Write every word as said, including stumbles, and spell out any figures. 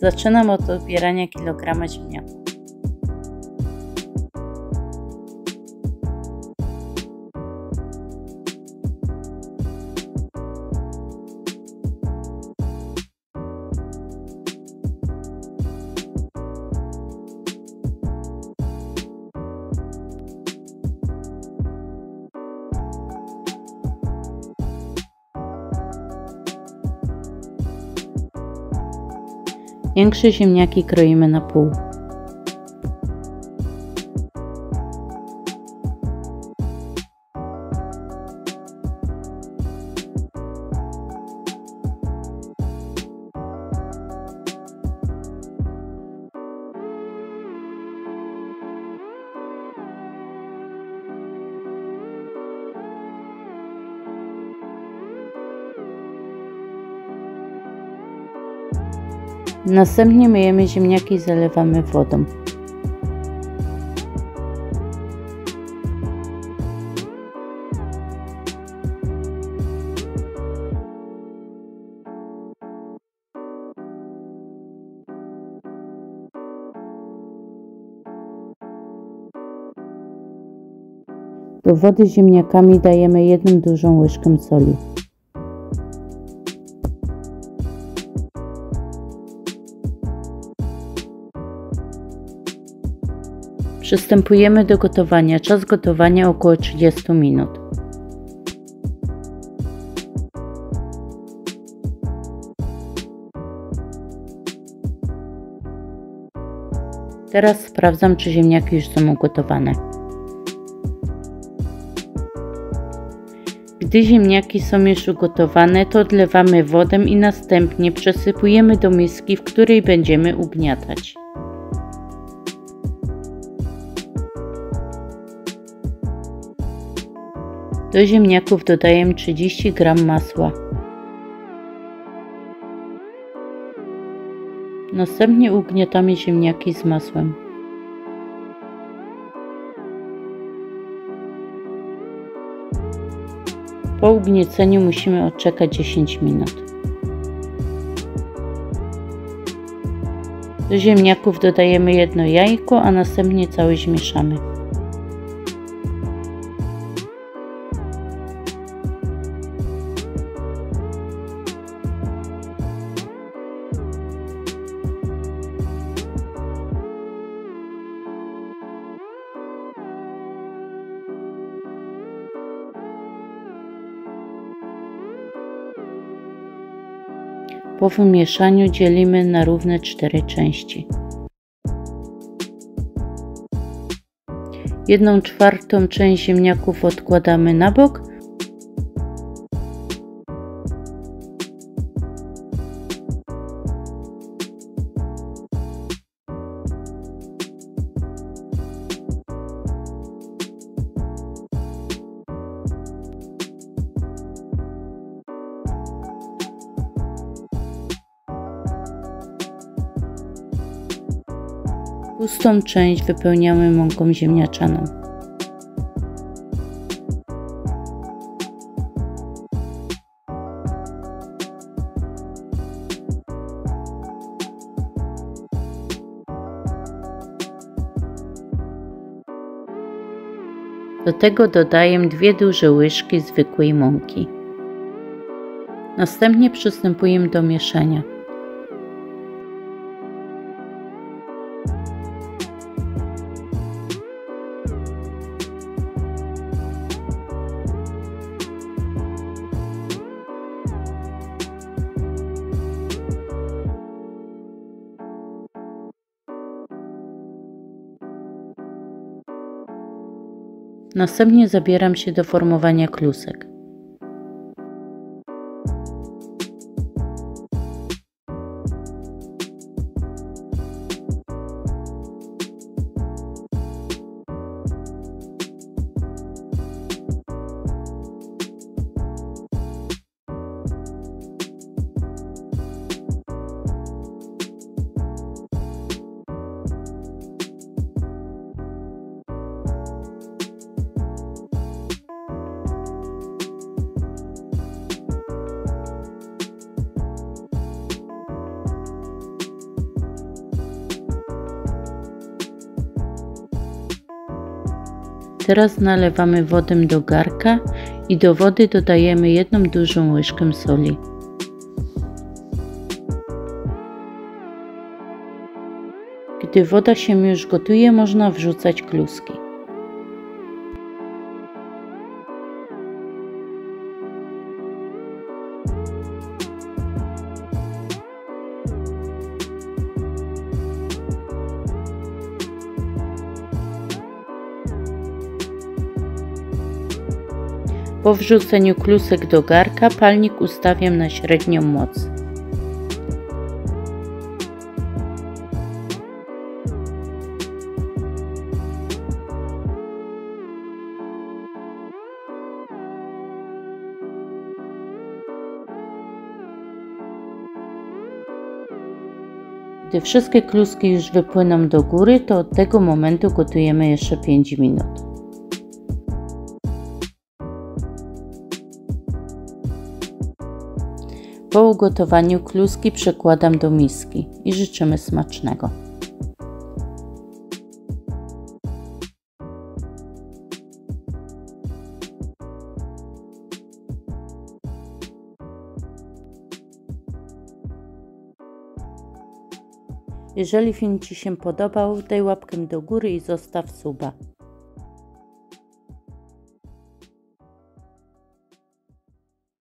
Zaczynam od odbierania kilograma ziemniaków. Większe ziemniaki kroimy na pół. Następnie myjemy ziemniaki i zalewamy wodą. Do wody z ziemniakami dajemy jedną dużą łyżkę soli. Przystępujemy do gotowania. Czas gotowania około trzydzieści minut. Teraz sprawdzam, czy ziemniaki już są ugotowane. Gdy ziemniaki są już ugotowane, to odlewamy wodę i następnie przesypujemy do miski, w której będziemy ugniatać. Do ziemniaków dodaję trzydzieści gramów masła. Następnie ugniatamy ziemniaki z masłem. Po ugnieceniu musimy odczekać dziesięć minut. Do ziemniaków dodajemy jedno jajko, a następnie całość mieszamy. Po wymieszaniu dzielimy na równe cztery części. Jedną czwartą część ziemniaków odkładamy na bok. Pustą część wypełniamy mąką ziemniaczaną. Do tego dodaję dwie duże łyżki zwykłej mąki. Następnie przystępuję do mieszania. Następnie zabieram się do formowania klusek. Teraz nalewamy wodę do garnka i do wody dodajemy jedną dużą łyżkę soli. Gdy woda się już gotuje, można wrzucać kluski. Po wrzuceniu klusek do garnka palnik ustawiam na średnią moc. Gdy wszystkie kluski już wypłyną do góry, to od tego momentu gotujemy jeszcze pięć minut. Po ugotowaniu kluski przekładam do miski i życzymy smacznego. Jeżeli film Ci się podobał, daj łapkę do góry i zostaw suba.